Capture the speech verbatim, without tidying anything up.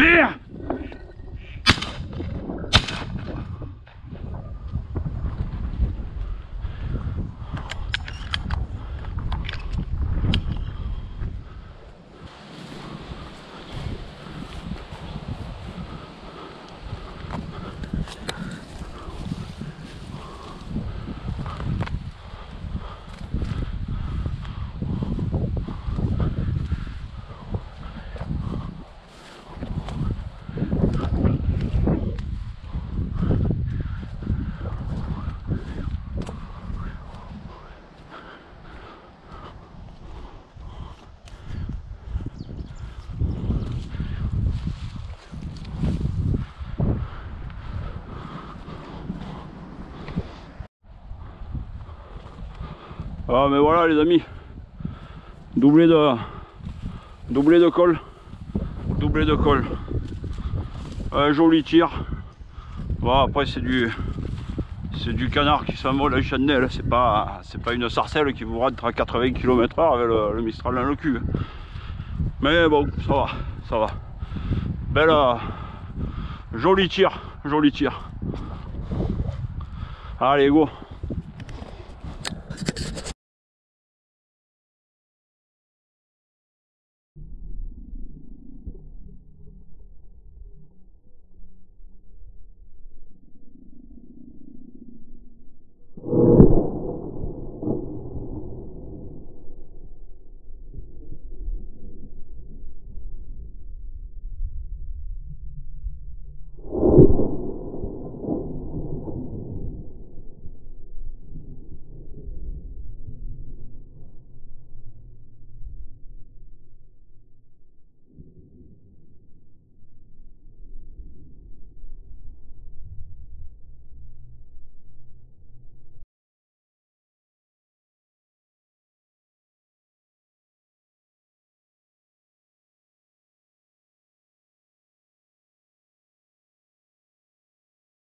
Bien. Ah mais voilà les amis, doublé de doublé de col, doublé de col, un joli tir. Bon après c'est du c'est du canard qui s'envole à chandelle, c'est pas c'est pas une sarcelle qui vous rentre à quatre-vingts kilomètres heure avec le, le Mistral dans le cul. Mais bon ça va, ça va. Belle euh, joli tir, joli tir. Allez go.